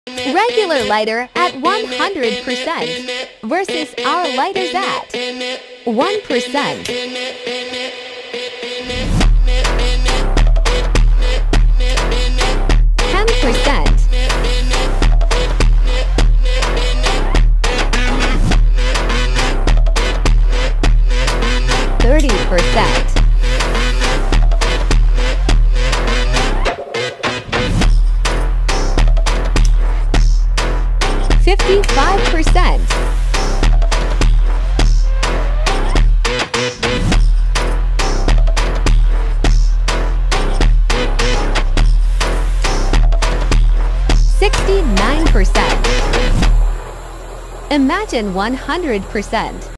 Regular lighter at 100% versus our lighters at 1%. 10%. 30%. 55%. 69%. Imagine 100%.